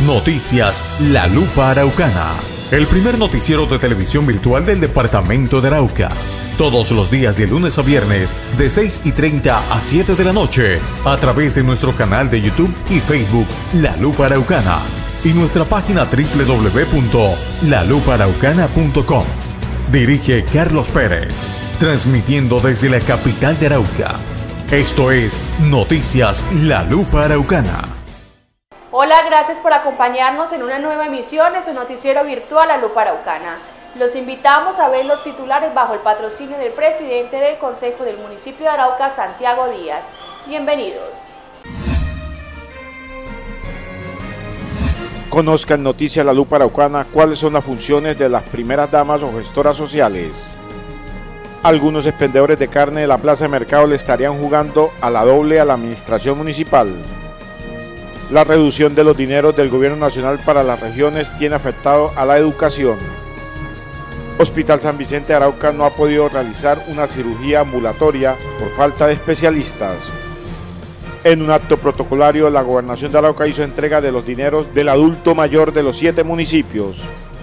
Noticias La Lupa Araucana, el primer noticiero de televisión virtual del departamento de Arauca. Todos los días de lunes a viernes, de 6:30 a 7 de la noche, a través de nuestro canal de YouTube y Facebook La Lupa Araucana y nuestra página www.lalupaaraucana.com. Dirige Carlos Pérez, transmitiendo desde la capital de Arauca. Esto es Noticias La Lupa Araucana. Hola, gracias por acompañarnos en una nueva emisión de su noticiero virtual La Lupa Araucana. Los invitamos a ver los titulares bajo el patrocinio del presidente del Consejo del Municipio de Arauca, Santiago Díaz. Bienvenidos. Conozca en Noticias La Lupa Araucana cuáles son las funciones de las primeras damas o gestoras sociales. Algunos expendedores de carne de la plaza de mercado le estarían jugando a la doble a la administración municipal. La reducción de los dineros del gobierno nacional para las regiones tiene afectado a la educación. Hospital San Vicente de Arauca no ha podido realizar una cirugía ambulatoria por falta de especialistas. En un acto protocolario, la Gobernación de Arauca hizo entrega de los dineros del adulto mayor de los 7 municipios.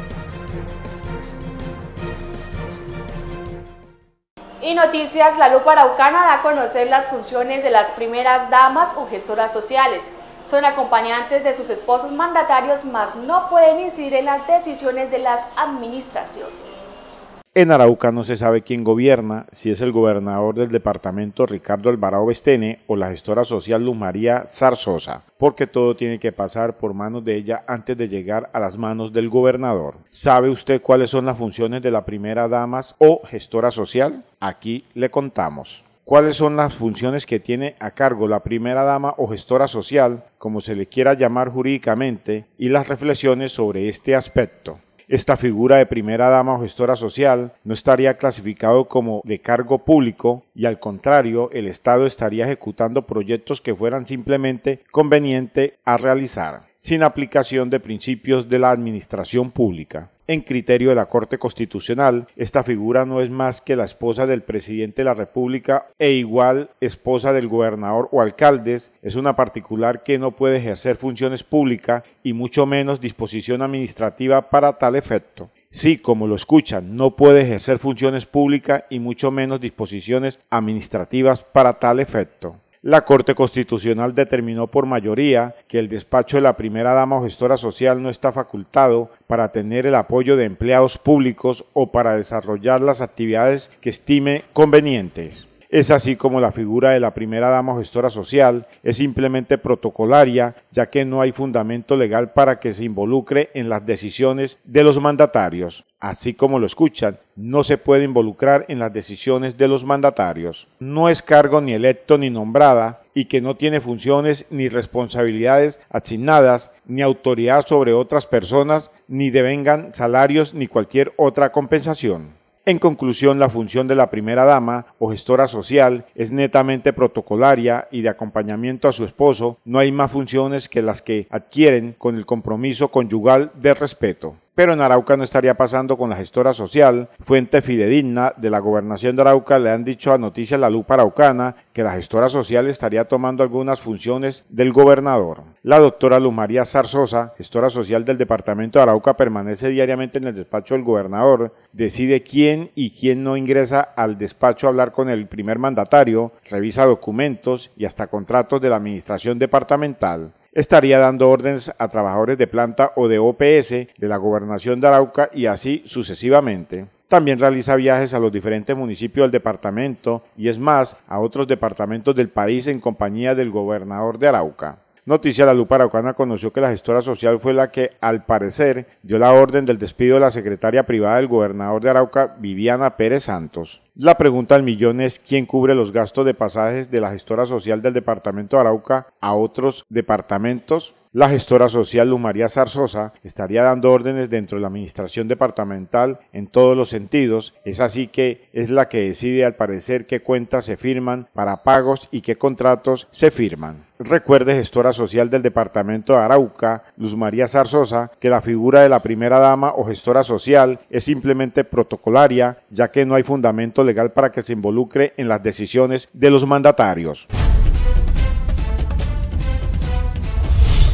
Y Noticias La Lupa Araucana da a conocer las funciones de las primeras damas o gestoras sociales. Son acompañantes de sus esposos mandatarios, mas no pueden incidir en las decisiones de las administraciones. En Arauca no se sabe quién gobierna, si es el gobernador del departamento Ricardo Alvarado Bestene o la gestora social Luz María Zarzosa, porque todo tiene que pasar por manos de ella antes de llegar a las manos del gobernador. ¿Sabe usted cuáles son las funciones de la primera dama o gestora social? Aquí le contamos. ¿Cuáles son las funciones que tiene a cargo la primera dama o gestora social, como se le quiera llamar jurídicamente, y las reflexiones sobre este aspecto? Esta figura de primera dama o gestora social no estaría clasificado como de cargo público y al contrario, el Estado estaría ejecutando proyectos que fueran simplemente convenientes a realizar, sin aplicación de principios de la administración pública. En criterio de la Corte Constitucional, esta figura no es más que la esposa del presidente de la República e igual esposa del gobernador o alcaldes. Es una particular que no puede ejercer funciones públicas y mucho menos disposición administrativa para tal efecto. Sí, como lo escuchan, no puede ejercer funciones públicas y mucho menos disposiciones administrativas para tal efecto. La Corte Constitucional determinó por mayoría que el despacho de la primera dama o gestora social no está facultado para tener el apoyo de empleados públicos o para desarrollar las actividades que estime convenientes. Es así como la figura de la primera dama o gestora social es simplemente protocolaria, ya que no hay fundamento legal para que se involucre en las decisiones de los mandatarios. Así como lo escuchan, no se puede involucrar en las decisiones de los mandatarios. No es cargo ni electo ni nombrada y que no tiene funciones ni responsabilidades asignadas, ni autoridad sobre otras personas, ni devengan salarios ni cualquier otra compensación. En conclusión, la función de la primera dama o gestora social es netamente protocolaria y de acompañamiento a su esposo. No hay más funciones que las que adquieren con el compromiso conyugal de respeto. Pero en Arauca no estaría pasando con la gestora social. Fuente fidedigna de la Gobernación de Arauca le han dicho a Noticias La Lupa Araucana que la gestora social estaría tomando algunas funciones del gobernador. La doctora Luz María Zarzosa, gestora social del departamento de Arauca, permanece diariamente en el despacho del gobernador, decide quién y quién no ingresa al despacho a hablar con el primer mandatario, revisa documentos y hasta contratos de la administración departamental. Estaría dando órdenes a trabajadores de planta o de OPS de la Gobernación de Arauca y así sucesivamente. También realiza viajes a los diferentes municipios del departamento y es más, a otros departamentos del país en compañía del gobernador de Arauca. Noticias La Lupa Araucana conoció que la gestora social fue la que, al parecer, dio la orden del despido de la secretaria privada del gobernador de Arauca, Viviana Pérez Santos. La pregunta del millón es ¿quién cubre los gastos de pasajes de la gestora social del departamento de Arauca a otros departamentos? La gestora social Luz María Zarzosa estaría dando órdenes dentro de la administración departamental en todos los sentidos. Es así que es la que decide al parecer qué cuentas se firman para pagos y qué contratos se firman. Recuerde, gestora social del departamento de Arauca, Luz María Zarzosa, que la figura de la primera dama o gestora social es simplemente protocolaria, ya que no hay fundamento legal para que se involucre en las decisiones de los mandatarios.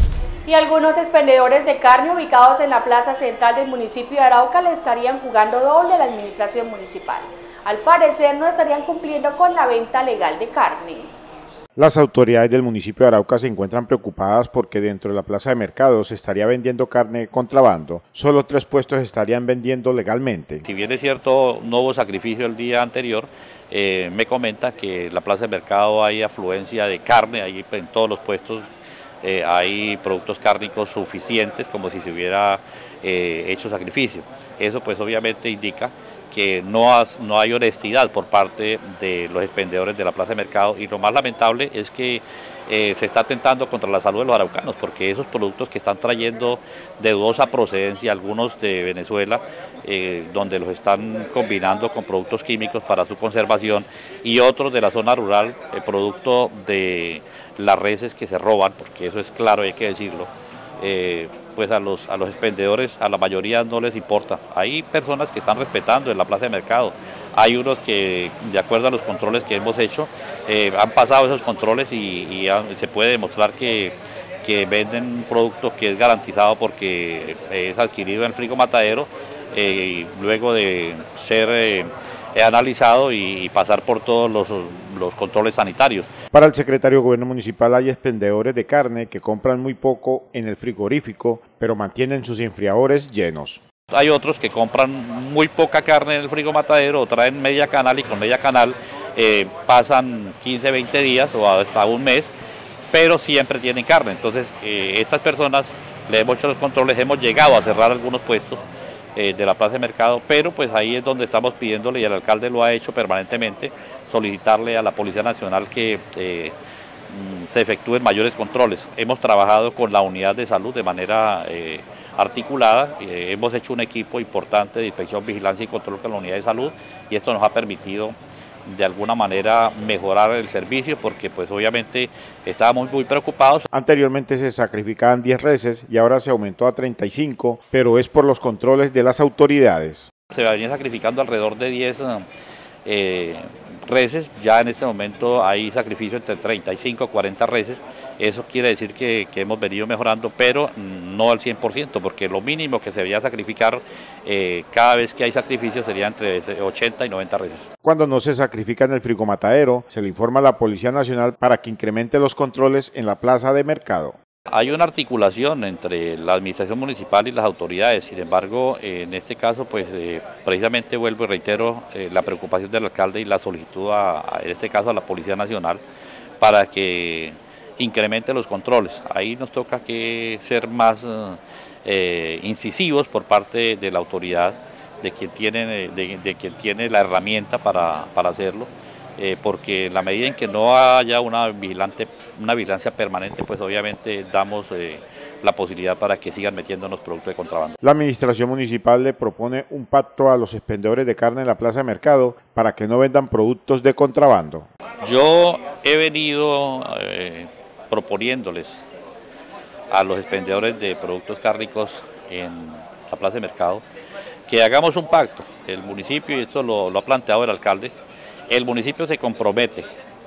Y algunos expendedores de carne ubicados en la plaza central del municipio de Arauca le estarían jugando doble a la administración municipal. Al parecer no estarían cumpliendo con la venta legal de carne. Las autoridades del municipio de Arauca se encuentran preocupadas porque dentro de la plaza de mercado se estaría vendiendo carne de contrabando. Solo 3 puestos estarían vendiendo legalmente. Si bien es cierto, no hubo sacrificio el día anterior, me comenta que en la plaza de mercado hay afluencia de carne, ahí en todos los puestos hay productos cárnicos suficientes como si se hubiera hecho sacrificio. Eso pues obviamente indica que no hay honestidad por parte de los expendedores de la plaza de mercado, y lo más lamentable es que se está atentando contra la salud de los araucanos, porque esos productos que están trayendo de dudosa procedencia, algunos de Venezuela, donde los están combinando con productos químicos para su conservación, y otros de la zona rural, producto de las reses que se roban, porque eso es claro, hay que decirlo. Pues a los expendedores, a la mayoría no les importa. Hay personas que están respetando en la plaza de mercado, hay unos que, de acuerdo a los controles que hemos hecho, han pasado esos controles y se puede demostrar que venden un producto que es garantizado porque es adquirido en el frigo matadero, luego de ser analizado y pasar por todos los controles sanitarios. Para el secretario de Gobierno Municipal hay expendedores de carne que compran muy poco en el frigorífico, pero mantienen sus enfriadores llenos. Hay otros que compran muy poca carne en el frigo matadero, o traen media canal, y con media canal pasan 15, 20 días o hasta un mes, pero siempre tienen carne. Entonces estas personas le hemos hecho los controles, hemos llegado a cerrar algunos puestos de la plaza de mercado, pero pues ahí es donde estamos pidiéndole, y el alcalde lo ha hecho permanentemente, solicitarle a la Policía Nacional que se efectúen mayores controles. Hemos trabajado con la unidad de salud de manera articulada, hemos hecho un equipo importante de inspección, vigilancia y control con la unidad de salud, y esto nos ha permitido de alguna manera mejorar el servicio, porque pues obviamente estábamos muy preocupados. Anteriormente se sacrificaban 10 reses y ahora se aumentó a 35, pero es por los controles de las autoridades. Se venía sacrificando alrededor de 10 reses, ya en este momento hay sacrificio entre 35 y 40 reses. Eso quiere decir que hemos venido mejorando, pero no al 100%, porque lo mínimo que se debería sacrificar cada vez que hay sacrificio sería entre 80 y 90 reses. Cuando no se sacrifica en el frigomatadero, se le informa a la Policía Nacional para que incremente los controles en la plaza de mercado. Hay una articulación entre la administración municipal y las autoridades. Sin embargo, en este caso, pues precisamente vuelvo y reitero la preocupación del alcalde y la solicitud en este caso a la Policía Nacional para que incremente los controles. Ahí nos toca que ser más incisivos por parte de la autoridad, de quien tiene la herramienta para hacerlo. Porque en la medida en que no haya una vigilancia permanente, pues obviamente damos la posibilidad para que sigan metiéndonos productos de contrabando. La administración municipal le propone un pacto a los expendedores de carne en la plaza de mercado para que no vendan productos de contrabando. Yo he venido proponiéndoles a los expendedores de productos cárnicos en la plaza de mercado que hagamos un pacto. El municipio, y esto lo ha planteado el alcalde, el municipio se compromete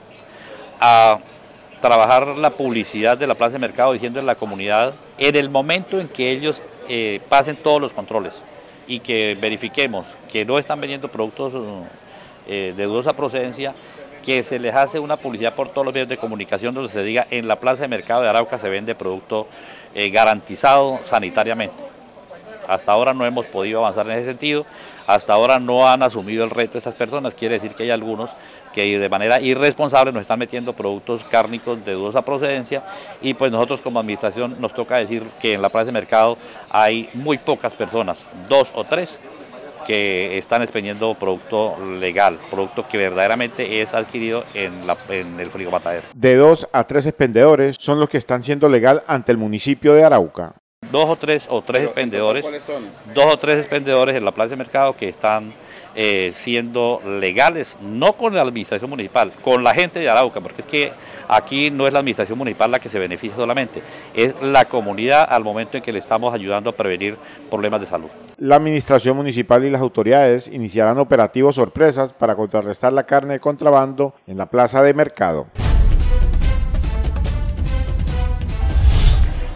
a trabajar la publicidad de la plaza de mercado diciendo en la comunidad, en el momento en que ellos pasen todos los controles y que verifiquemos que no están vendiendo productos de dudosa procedencia, que se les hace una publicidad por todos los medios de comunicación donde se diga en la plaza de mercado de Arauca se vende producto garantizado sanitariamente. Hasta ahora no hemos podido avanzar en ese sentido, hasta ahora no han asumido el reto estas personas, quiere decir que hay algunos que de manera irresponsable nos están metiendo productos cárnicos de dudosa procedencia, y pues nosotros como administración nos toca decir que en la plaza de mercado hay muy pocas personas, 2 o 3, que están expendiendo producto legal, producto que verdaderamente es adquirido en el frigo matadero. De 2 a 3 expendedores son los que están siendo legal ante el municipio de Arauca. 2 o 3 expendedores. ¿Cuáles son? 2 o 3 expendedores en la plaza de mercado que están siendo legales, no con la administración municipal, con la gente de Arauca, porque es que aquí no es la administración municipal la que se beneficia solamente, es la comunidad al momento en que le estamos ayudando a prevenir problemas de salud. La administración municipal y las autoridades iniciarán operativos sorpresas para contrarrestar la carne de contrabando en la plaza de mercado.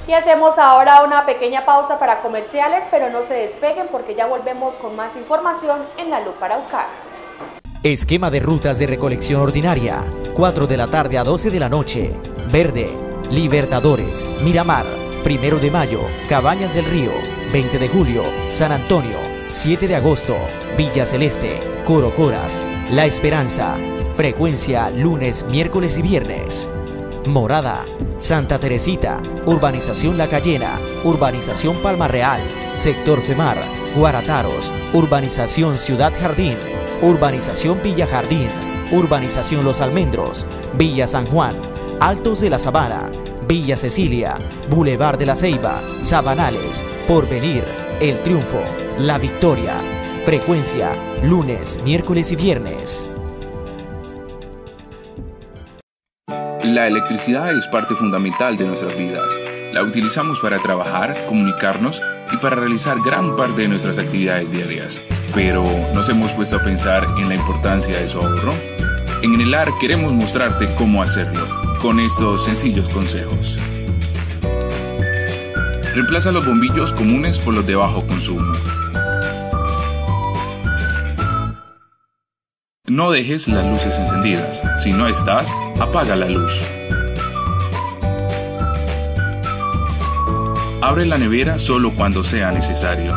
Y hacemos ahora una pequeña pausa para comerciales, pero no se despeguen porque ya volvemos con más información en La Lupa Araucana. Esquema de rutas de recolección ordinaria, 4 de la tarde a 12 de la noche. Verde, Libertadores, Miramar, 1 de mayo, Cabañas del Río, 20 de julio, San Antonio, 7 de agosto, Villa Celeste, Corocoras, La Esperanza. Frecuencia lunes, miércoles y viernes. Morada, Santa Teresita, Urbanización La Cayena, Urbanización Palma Real, Sector Femar, Guarataros, Urbanización Ciudad Jardín, Urbanización Villa Jardín, Urbanización Los Almendros, Villa San Juan, Altos de la Sabana, Villa Cecilia, Boulevard de la Ceiba, Sabanales, Porvenir, El Triunfo, La Victoria. Frecuencia lunes, miércoles y viernes. La electricidad es parte fundamental de nuestras vidas. La utilizamos para trabajar, comunicarnos y para realizar gran parte de nuestras actividades diarias. Pero, ¿nos hemos puesto a pensar en la importancia de su ahorro? En Enelar queremos mostrarte cómo hacerlo, con estos sencillos consejos. Reemplaza los bombillos comunes por los de bajo consumo. No dejes las luces encendidas. Si no estás, apaga la luz. Abre la nevera solo cuando sea necesario.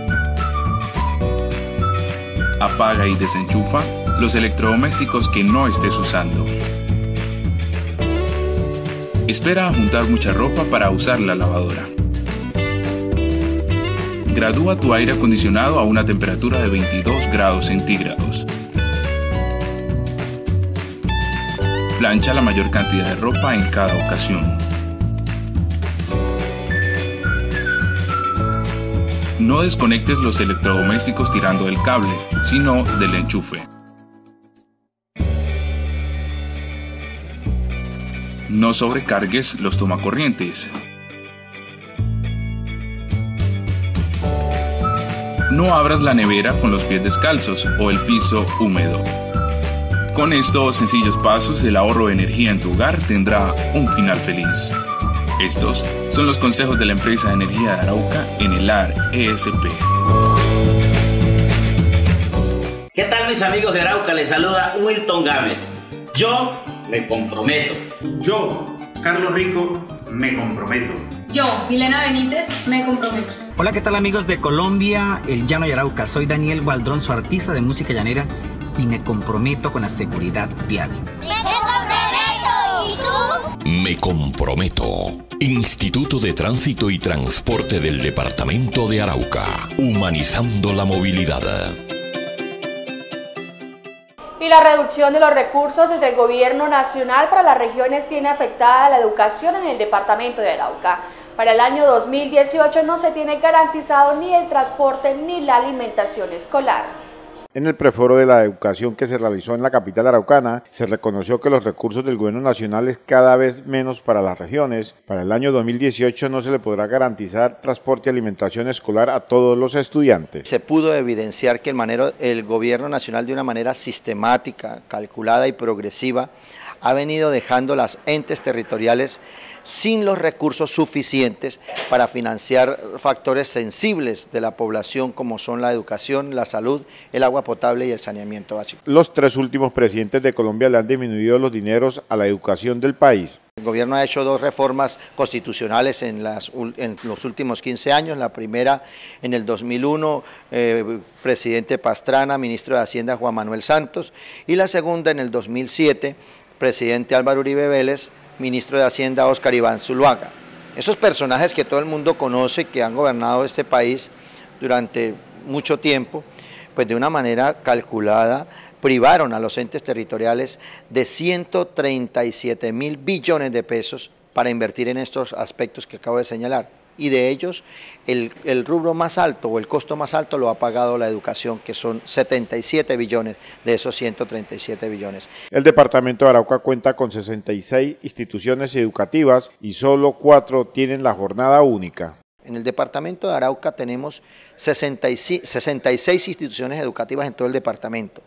Apaga y desenchufa los electrodomésticos que no estés usando. Espera a juntar mucha ropa para usar la lavadora. Gradúa tu aire acondicionado a una temperatura de 22 grados centígrados. Plancha la mayor cantidad de ropa en cada ocasión. No desconectes los electrodomésticos tirando del cable, sino del enchufe. No sobrecargues los tomacorrientes. No abras la nevera con los pies descalzos o el piso húmedo. Con estos sencillos pasos, el ahorro de energía en tu hogar tendrá un final feliz. Estos son los consejos de la empresa de energía de Arauca, Enelar ESP. ¿Qué tal, mis amigos de Arauca? Les saluda Wilton Gámez. Yo me comprometo. Yo, Carlos Rico, me comprometo. Yo, Milena Benítez, me comprometo. Hola, ¿qué tal, amigos de Colombia, el Llano y Arauca? Soy Daniel Waldrón, su artista de música llanera, y me comprometo con la seguridad vial. ¡Me comprometo! ¿Y tú? Me comprometo. Instituto de Tránsito y Transporte del Departamento de Arauca. Humanizando la movilidad. Y la reducción de los recursos desde el Gobierno Nacional para las regiones tiene afectada la educación en el departamento de Arauca. Para el año 2018 no se tiene garantizado ni el transporte ni la alimentación escolar. En el preforo de la educación que se realizó en la capital araucana, se reconoció que los recursos del gobierno nacional es cada vez menos para las regiones. Para el año 2018 no se le podrá garantizar transporte y alimentación escolar a todos los estudiantes. Se pudo evidenciar que el gobierno nacional, de una manera sistemática, calculada y progresiva, ha venido dejando las entes territoriales sin los recursos suficientes para financiar factores sensibles de la población como son la educación, la salud, el agua potable y el saneamiento básico. Los tres últimos presidentes de Colombia le han disminuido los dineros a la educación del país. El gobierno ha hecho dos reformas constitucionales en los últimos 15 años. La primera en el 2001, presidente Pastrana, ministro de Hacienda Juan Manuel Santos, y la segunda en el 2007, presidente Álvaro Uribe Vélez, ministro de Hacienda Óscar Iván Zuluaga. Esos personajes que todo el mundo conoce, que han gobernado este país durante mucho tiempo, pues de una manera calculada privaron a los entes territoriales de 137.000 billones de pesos para invertir en estos aspectos que acabo de señalar. Y de ellos, el rubro más alto o el costo más alto lo ha pagado la educación, que son 77 billones de esos 137 billones. El departamento de Arauca cuenta con 66 instituciones educativas y solo 4 tienen la jornada única. En el departamento de Arauca tenemos 66 instituciones educativas en todo el departamento,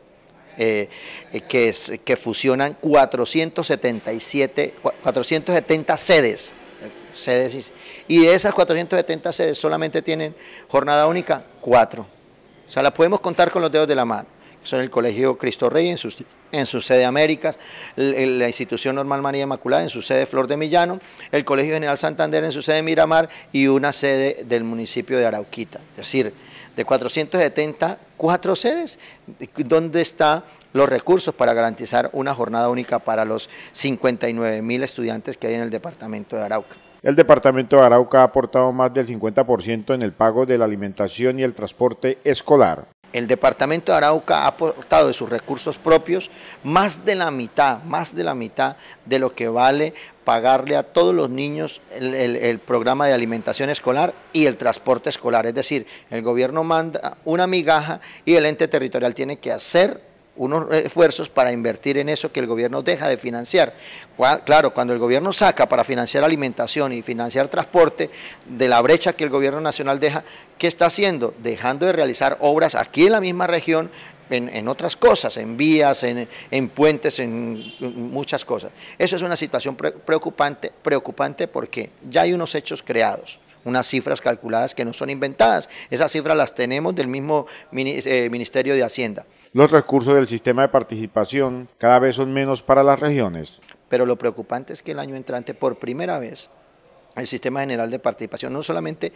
que fusionan 470 sedes y de esas 470 sedes solamente tienen jornada única 4. O sea, la podemos contar con los dedos de la mano. Son el Colegio Cristo Rey en su sede Américas, la Institución Normal María Inmaculada en su sede Flor de Millano, el Colegio General Santander en su sede Miramar y una sede del municipio de Arauquita. Es decir, de 470, 4 sedes, ¿dónde están los recursos para garantizar una jornada única para los 59.000 estudiantes que hay en el departamento de Arauca? El departamento de Arauca ha aportado más del 50% en el pago de la alimentación y el transporte escolar. El departamento de Arauca ha aportado de sus recursos propios más de la mitad de lo que vale pagarle a todos los niños el programa de alimentación escolar y el transporte escolar. Es decir, el gobierno manda una migaja y el ente territorial tiene que hacer unos esfuerzos para invertir en eso que el gobierno deja de financiar. Claro, cuando el gobierno saca para financiar alimentación y financiar transporte de la brecha que el gobierno nacional deja, ¿qué está haciendo? Dejando de realizar obras aquí en la misma región, en otras cosas, en vías, en puentes, en muchas cosas. Eso es una situación preocupante porque ya hay unos hechos creados, unas cifras calculadas que no son inventadas. Esas cifras las tenemos del mismo Ministerio de Hacienda. Los recursos del sistema de participación cada vez son menos para las regiones. Pero lo preocupante es que el año entrante, por primera vez, el sistema general de participación no solamente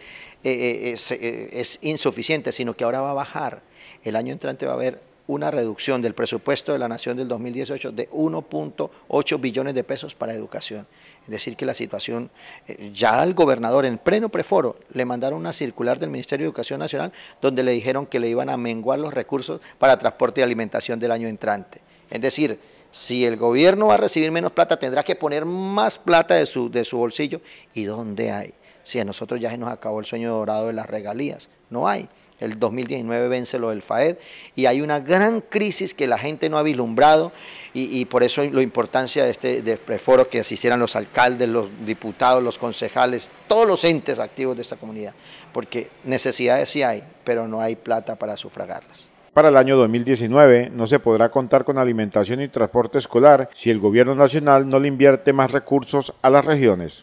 es insuficiente, sino que ahora va a bajar. El año entrante va a haber una reducción del presupuesto de la Nación del 2018 de 1.8 billones de pesos para educación. Es decir que la situación, ya al gobernador en pleno preforo le mandaron una circular del Ministerio de Educación Nacional donde le dijeron que le iban a menguar los recursos para transporte y alimentación del año entrante. Es decir, si el gobierno va a recibir menos plata, tendrá que poner más plata de su bolsillo. ¿Y dónde hay? Si a nosotros ya se nos acabó el sueño dorado de las regalías, no hay. El 2019 vence lo del FAED y hay una gran crisis que la gente no ha vislumbrado y por eso la importancia de preforo que asistieran los alcaldes, los diputados, los concejales, todos los entes activos de esta comunidad, porque necesidades sí hay, pero no hay plata para sufragarlas. Para el año 2019 no se podrá contar con alimentación y transporte escolar si el gobierno nacional no le invierte más recursos a las regiones.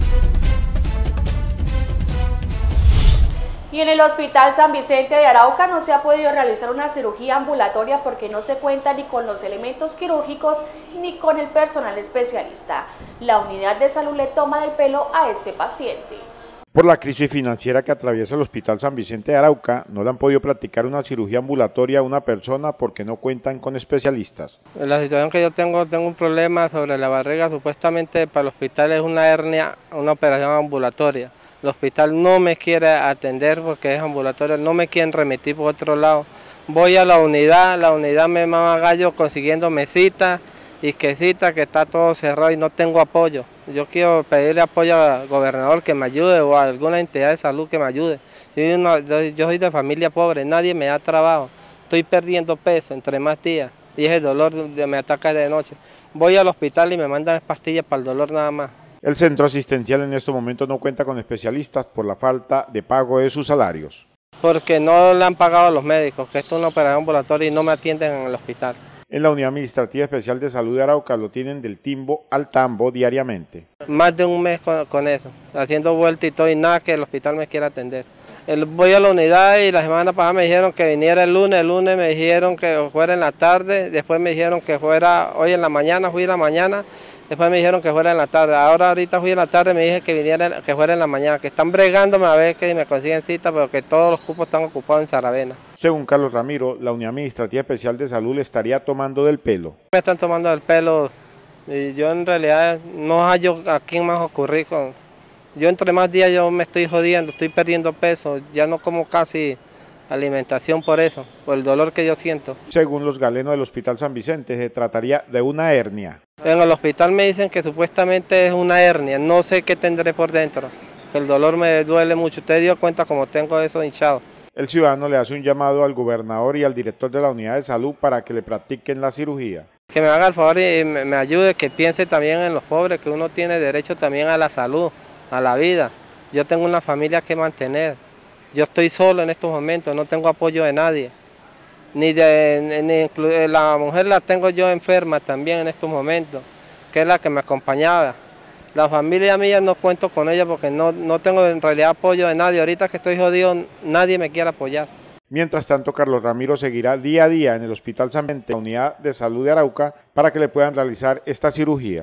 Y en el Hospital San Vicente de Arauca no se ha podido realizar una cirugía ambulatoria porque no se cuenta ni con los elementos quirúrgicos ni con el personal especialista. La unidad de salud le toma del pelo a este paciente. Por la crisis financiera que atraviesa el Hospital San Vicente de Arauca, no le han podido practicar una cirugía ambulatoria a una persona porque no cuentan con especialistas. La situación que yo tengo un problema sobre la barriga, supuestamente para el hospital es una hernia, una operación ambulatoria. El hospital no me quiere atender porque es ambulatorio, no me quieren remitir por otro lado. Voy a la unidad me mama gallo consiguiendo mesitas y que está todo cerrado y no tengo apoyo. Yo quiero pedirle apoyo al gobernador que me ayude o a alguna entidad de salud que me ayude. Yo soy de familia pobre, nadie me da trabajo. Estoy perdiendo peso entre más días y ese dolor me ataca de noche. Voy al hospital y me mandan pastillas para el dolor nada más. El centro asistencial en estos momentos no cuenta con especialistas por la falta de pago de sus salarios. Porque no le han pagado a los médicos, que esto es una operación ambulatoria y no me atienden en el hospital. En la Unidad Administrativa Especial de Salud de Arauca lo tienen del timbo al tambo diariamente. Más de un mes con eso, haciendo vuelta y todo y nada que el hospital me quiera atender. Voy a la unidad y la semana pasada me dijeron que viniera el lunes me dijeron que fuera en la tarde, después me dijeron que fuera hoy en la mañana, fui en la mañana, después me dijeron que fuera en la tarde, ahorita fui en la tarde, me dije que fuera en la mañana, que están bregándome a ver que me consiguen cita, pero que todos los cupos están ocupados en Saravena. Según Carlos Ramiro, la Unidad Administrativa Especial de Salud le estaría tomando del pelo. Me están tomando del pelo y yo en realidad no hallo a quién más ocurrir con... Yo entre más días yo me estoy jodiendo, estoy perdiendo peso, ya no como casi alimentación por eso, por el dolor que yo siento. Según los galenos del Hospital San Vicente, se trataría de una hernia. En el hospital me dicen que supuestamente es una hernia, no sé qué tendré por dentro, que el dolor me duele mucho, usted dio cuenta como tengo eso hinchado. El ciudadano le hace un llamado al gobernador y al director de la unidad de salud para que le practiquen la cirugía. Que me haga el favor y me ayude, que piense también en los pobres, que uno tiene derecho también a la salud, a la vida. Yo tengo una familia que mantener. Yo estoy solo en estos momentos, no tengo apoyo de nadie. Ni la mujer la tengo yo enferma también en estos momentos, que es la que me acompañaba. La familia mía no cuento con ella porque no tengo en realidad apoyo de nadie. Ahorita que estoy jodido, nadie me quiere apoyar. Mientras tanto, Carlos Ramiro seguirá día a día en el Hospital San Vicente, la Unidad de Salud de Arauca, para que le puedan realizar esta cirugía.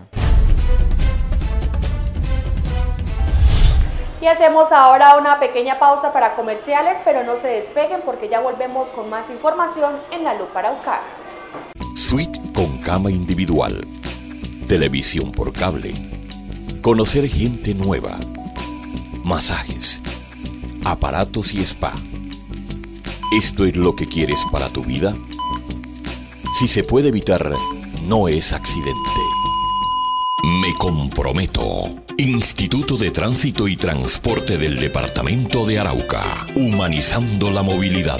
Y hacemos ahora una pequeña pausa para comerciales, pero no se despeguen porque ya volvemos con más información en La Lupa Araucana. Suite con cama individual, televisión por cable, conocer gente nueva, masajes, aparatos y spa. ¿Esto es lo que quieres para tu vida? Si se puede evitar, no es accidente. Me comprometo. Instituto de Tránsito y Transporte del Departamento de Arauca. Humanizando la movilidad.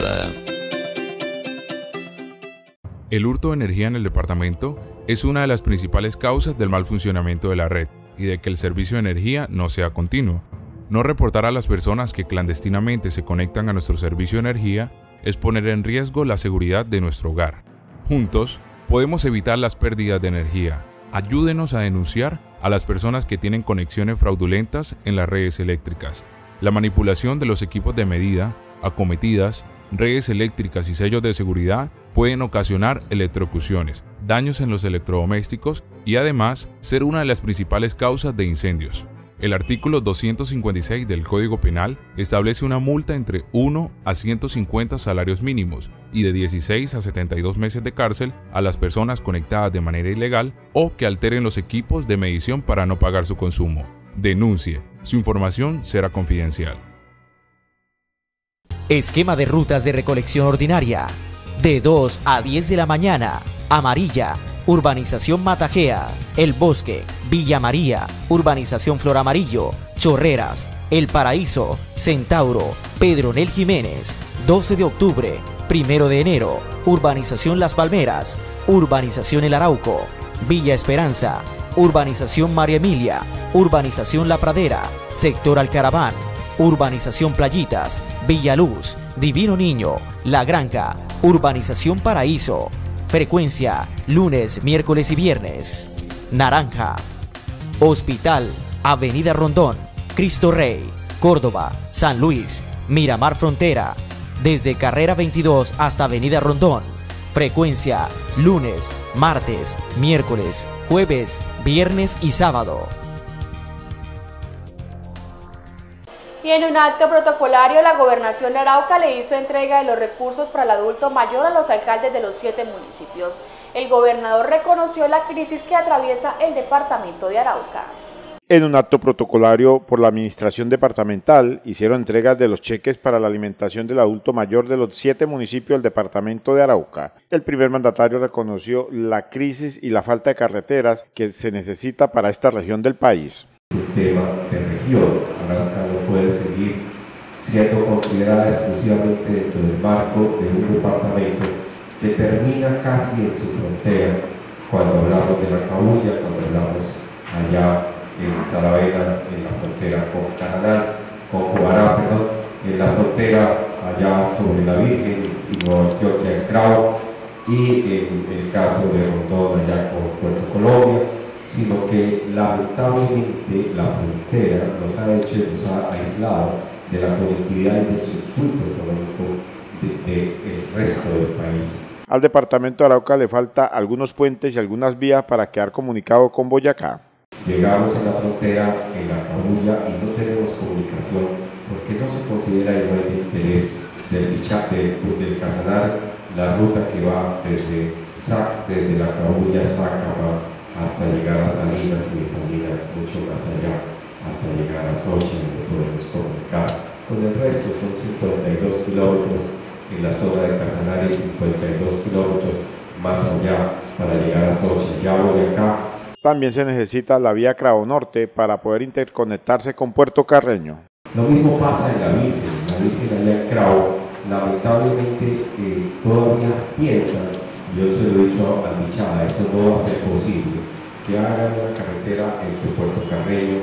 El hurto de energía en el departamento es una de las principales causas del mal funcionamiento de la red y de que el servicio de energía no sea continuo. No reportar a las personas que clandestinamente se conectan a nuestro servicio de energía es poner en riesgo la seguridad de nuestro hogar. Juntos, podemos evitar las pérdidas de energía. Ayúdenos a denunciar a las personas que tienen conexiones fraudulentas en las redes eléctricas. La manipulación de los equipos de medida, acometidas, redes eléctricas y sellos de seguridad pueden ocasionar electrocuciones, daños en los electrodomésticos y además ser una de las principales causas de incendios. El artículo 256 del Código Penal establece una multa entre 1 a 150 salarios mínimos y de 16 a 72 meses de cárcel a las personas conectadas de manera ilegal o que alteren los equipos de medición para no pagar su consumo. Denuncie. Su información será confidencial. Esquema de rutas de recolección ordinaria. De 2 a 10 de la mañana. Amarilla. Urbanización Matajea, El Bosque, Villa María, Urbanización Flor Amarillo, Chorreras, El Paraíso, Centauro, Pedronel Jiménez, 12 de octubre, 1 de enero, Urbanización Las Palmeras, Urbanización El Arauco, Villa Esperanza, Urbanización María Emilia, Urbanización La Pradera, Sector Alcaraván, Urbanización Playitas, Villa Luz, Divino Niño, La Granja, Urbanización Paraíso. Frecuencia, lunes, miércoles y viernes. Naranja. Hospital, Avenida Rondón, Cristo Rey, Córdoba, San Luis, Miramar Frontera. Desde Carrera 22 hasta Avenida Rondón. Frecuencia, lunes, martes, miércoles, jueves, viernes y sábado. Y en un acto protocolario, la Gobernación de Arauca le hizo entrega de los recursos para el adulto mayor a los alcaldes de los 7 municipios. El gobernador reconoció la crisis que atraviesa el departamento de Arauca. En un acto protocolario por la administración departamental, hicieron entregas de los cheques para la alimentación del adulto mayor de los 7 municipios del departamento de Arauca. El primer mandatario reconoció la crisis y la falta de carreteras que se necesita para esta región del país. Tema de región, Arauca no puede seguir siendo considerada exclusivamente dentro del marco de un departamento que termina casi en su frontera, cuando hablamos de la Cabuya, cuando hablamos allá en Saravena, en la frontera con Canadá, con Cobará, en la frontera allá sobre la Virgen y Nueva Antioquia, el Crao, y en el caso de Rondón allá con Puerto Colombia, sino que lamentablemente la frontera nos ha aislado de la conectividad y del circuito económico del resto del país. Al departamento de Arauca le falta algunos puentes y algunas vías para quedar comunicado con Boyacá. Llegamos a la frontera en la Cabuya y no tenemos comunicación porque no se considera el buen interés del Casanare, la ruta que va desde la Cabuya, Sácaba, hasta llegar a Salinas y de Salinas mucho más allá, hasta llegar a Sochi, donde podemos comunicar. Con el resto son 52 kilómetros en la zona de Casanare y 52 kilómetros más allá para llegar a Sochi. Ya voy acá. También se necesita la vía Crao Norte para poder interconectarse con Puerto Carreño. Lo mismo pasa en la Virgen allá en Crao, lamentablemente todavía piensan, yo se lo he dicho a Michada, eso no va a ser posible, que hagan una carretera entre Puerto Carreño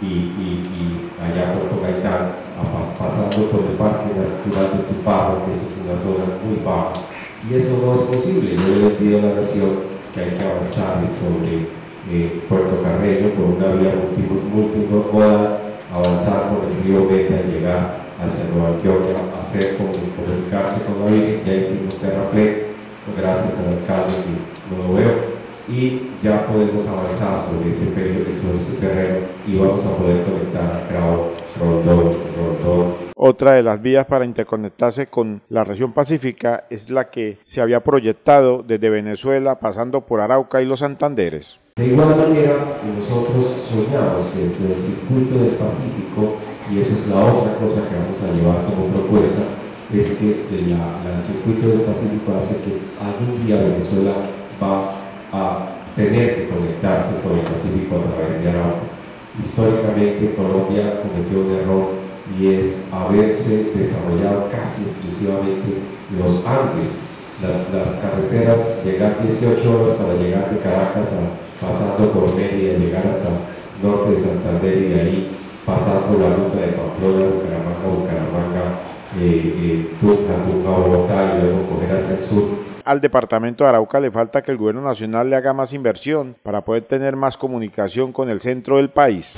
y allá Puerto Gaitán, pasando por el Parque Natural de Tuparro, que es una zona muy baja, y eso no es posible. Yo le he pedido a la Nación que hay que avanzar sobre Puerto Carreño por una vía multimodal, avanzar por el río Meta y llegar hacia Nueva Antioquia, hacer comunicarse con la Virgen. Ya hicimos terraplén, gracias al alcalde que no lo veo, y ya podemos avanzar sobre ese terreno y vamos a poder conectar a Grau, Rondón. Otra de las vías para interconectarse con la región pacífica es la que se había proyectado desde Venezuela pasando por Arauca y los Santanderes. De igual manera, nosotros soñamos dentro del circuito del Pacífico, y eso es la otra cosa que vamos a llevar como propuesta, es que el circuito del Pacífico hace que algún día Venezuela va a tener que conectarse con el Pacífico a través de Arauca. Históricamente Colombia cometió un error, y es haberse desarrollado casi exclusivamente los Andes. Las carreteras, llegar 18 horas para llegar de Caracas pasando por Mérida, llegar hasta norte de Santander y de ahí pasar por la ruta de Pamplona, Bucaramanga, Tunja, Bogotá y luego coger hacia el sur. Al departamento de Arauca le falta que el gobierno nacional le haga más inversión para poder tener más comunicación con el centro del país.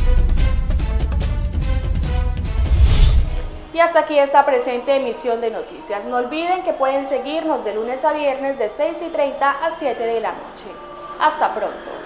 Y hasta aquí esta presente emisión de noticias. No olviden que pueden seguirnos de lunes a viernes de 6:30 a 7 de la noche. Hasta pronto.